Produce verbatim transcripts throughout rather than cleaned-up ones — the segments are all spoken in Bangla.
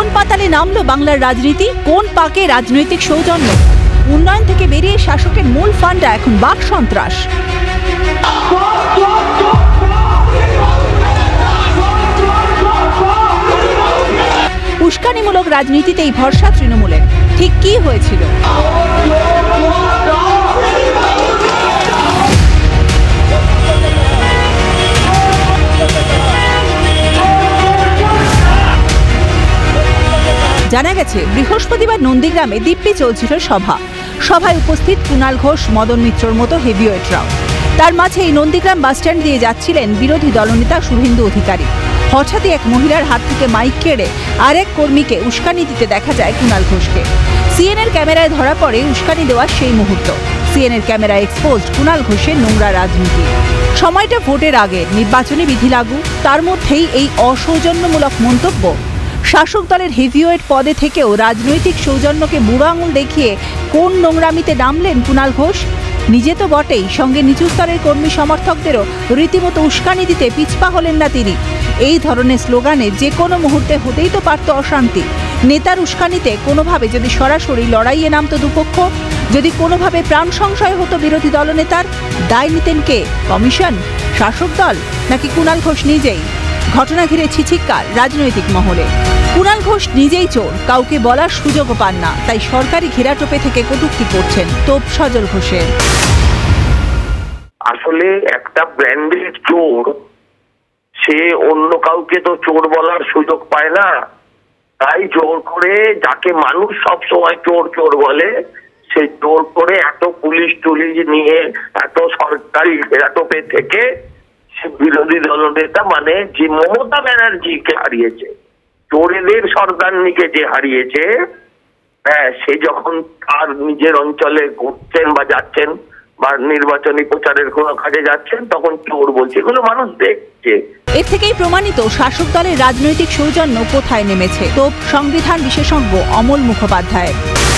কোন পাতালে নামলো বাংলার রাজনীতি? কোন পাকে রাজনৈতিক সৌজন্য? উন্নয়ন থেকে বেরিয়ে শাসকের মূল ফান্ডা এখন বাক সন্ত্রাস। উস্কানিমূলক রাজনীতিতেই ভরসা তৃণমূলের। ঠিক কি হয়েছিল? জানা গেছে বৃহস্পতিবার নন্দীগ্রামে দিব্যি চলছিল সভা। সভায় উপস্থিত কুণাল ঘোষ, মদন মিত্রর মতো হেভিওয়েটরাও। তার মাঝে এই নন্দীগ্রাম বাসস্ট্যান্ড দিয়ে যাচ্ছিলেন বিরোধী দলনেতা শুভেন্দু অধিকারী। হঠাৎই এক মহিলার হাত থেকে মাইক কেড়ে আরেক কর্মীকে উস্কানি দিতে দেখা যায় কুণাল ঘোষকে। সিএনএর ক্যামেরায় ধরা পড়ে উস্কানি দেওয়ার সেই মুহূর্ত। সিএনএর ক্যামেরায় এক্সপোজড কুণাল ঘোষের নোংরা রাজনীতি। সময়টা ভোটের আগে, নির্বাচনী বিধি লাগু, তার মধ্যেই এই অসৌজন্যমূলক মন্তব্য। শাসক দলের হেভিওয়েট পদে থেকেও রাজনৈতিক সৌজন্যকে বুড়ো আঙুল দেখিয়ে কোন নোংরামিতে নামলেন কুণাল ঘোষ? নিজে তো বটেই, সঙ্গে নিচু স্তরের কর্মী সমর্থকদেরও রীতিমতো উস্কানি দিতে পিছপা হলেন না তিনি। এই ধরনের স্লোগানে যে কোনো মুহূর্তে হতেই তো পারত অশান্তি। নেতার উস্কানিতে কোনোভাবে যদি সরাসরি লড়াইয়ে নামতো দুপক্ষ, যদি কোনোভাবে প্রাণ সংশয় হতো বিরোধী দলনেতার, দায় নিতেন কে? কমিশন, শাসক দল, নাকি কুণাল ঘোষ নিজেই? ঘটনা ঘিরে ছিছিক্কার রাজনৈতিক মহলে। কুণাল ঘোষ নিজেই চোর, কাউকে বলার সুযোগও পান না, তাই সরকারি ঘেরাটোপে থেকে কটূক্তি করছেন তোপ সজল ঘোষের। আসলে একটা ব্র্যান্ডেড চোর, সে অন্য কাউকে তো চোর বলার সুযোগ পায় না, তাই জোর করে যাকে মানুষ সব সময় চোর চোর বলে, সে জোর করে এত পুলিশ টুলিশ নিয়ে এত সরকারি ঘেরাটোপে থেকে বিরোধী দলনেতা মানে যে মমতা ব্যানার্জিকে হারিয়েছে, চোরেদের সরকারকে যে হারিয়েছে, হ্যাঁ, সে যখন তার নিজের অঞ্চলে ঘুরছেন বা যাচ্ছেন বা নির্বাচনী প্রচারের কোনো কাজে যাচ্ছেন, তখন চোর বলছে, এগুলো মানুষ দেখছে। এর থেকেই প্রমাণিত শাসক দলের রাজনৈতিক সৌজন্য কোথায় নেমেছে। তো সংবিধান বিশেষজ্ঞ অমল মুখোপাধ্যায়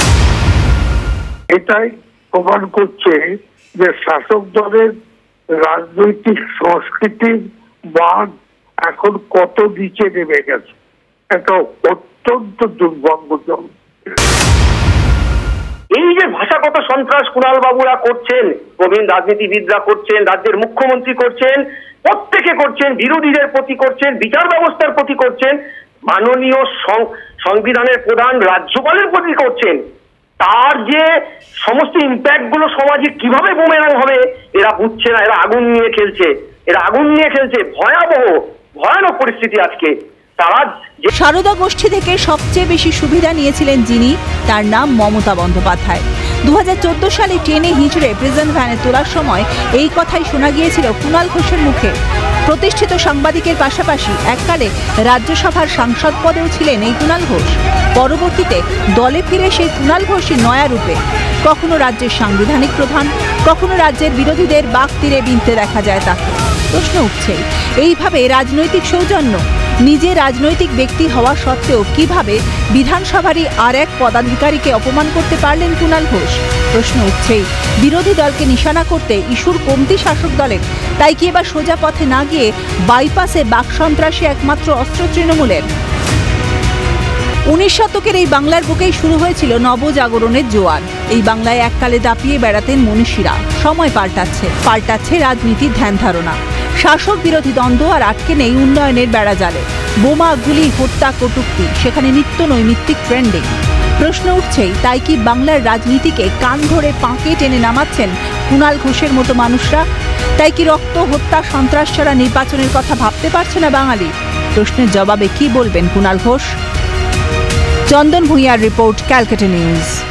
এটাই প্রমাণ করছে যে শাসক দলের রাজনৈতিক সংস্কৃতির মান এখন কত নিচে নেমে গেছে। এটা অত্যন্ত দুর্ভাগ্যজনক। এই যে ভাষাগত সন্ত্রাস কুণাল বাবুরা করছেন, প্রবীণ রাজনীতিবিদরা করছেন, রাজ্যের মুখ্যমন্ত্রী করছেন, প্রত্যেকে করছেন, বিরোধীদের প্রতি করছেন, বিচার ব্যবস্থার প্রতি করছেন, মাননীয় সংবিধানের প্রধান রাজ্যপালের প্রতি করছেন, তার যে সমস্ত ইম্প্যাক্ট গুলো সমাজে কিভাবে বুমেরাং হবে এরা বুঝছে না। এরা আগুন নিয়ে খেলছে, এরা আগুন নিয়ে খেলছে। ভয়াবহ ভয়ানক পরিস্থিতি আজকে। তারা সারদা গোষ্ঠী থেকে সবচেয়ে বেশি সুবিধা নিয়েছিলেন যিনি, তার নাম মমতা বন্দ্যোপাধ্যায়। দু হাজার চোদ্দ সালে ট্রেনে হিঁচড়ে প্রিজন ভ্যানে তোলার সময় এই কথাই শোনা গিয়েছিল কুণাল ঘোষের মুখে। প্রতিষ্ঠিত সাংবাদিকের পাশাপাশি এককালে রাজ্যসভার সাংসদ পদেও ছিলেন এই কুণাল ঘোষ। পরবর্তীতে দলে ফিরে সেই কুণাল ঘোষই নয়া রূপে কখনো রাজ্যের সাংবিধানিক প্রধান, কখনো রাজ্যের বিরোধীদের বাক তীরে বিনতে দেখা যায় তাকে। প্রশ্ন উঠছে, এইভাবে রাজনৈতিক সৌজন্য, নিজে রাজনৈতিক ব্যক্তি হওয়া সত্ত্বেও কিভাবে বিধানসভারই আর এক পদাধিকারীকে অপমান করতে পারলেন কুণাল ঘোষ? প্রশ্ন উঠছেই, বিরোধী দলকে নিশানা করতে ইস্যুর কমতি শাসক দলের, তাই কি এবার সোজা পথে না গিয়ে বাইপাসে বাক সন্ত্রাসী একমাত্র অস্ত্র তৃণমূলের? উনিশ শতকের এই বাংলার বুকেই শুরু হয়েছিল নবজাগরণের জোয়ার। এই বাংলায় এককালে দাপিয়ে বেড়াতেন মনীষীরা। সময় পাল্টাচ্ছে, পাল্টাচ্ছে রাজনীতির ধ্যান ধারণা। শাসক বিরোধী দ্বন্দ্ব আর আটকে নেই উন্নয়নের বেড়া জালে। বোমা, গুলি, হত্যা, কটূক্তি, সেখানে নিত্য নৈমিত্তিক ট্রেন্ডিং। প্রশ্ন উঠছেই, তাই কি বাংলার রাজনীতিকে কান ধরে পাঁকে টেনে নামাচ্ছেন কুণাল ঘোষের মতো মানুষরা? তাই কি রক্ত, হত্যা, সন্ত্রাস ছাড়া নির্বাচনের কথা ভাবতে পারছে না বাঙালি? প্রশ্নের জবাবে কি বলবেন কুণাল ঘোষ? চন্দন ভূঁইয়ার রিপোর্ট, ক্যালকাটা নিউজ।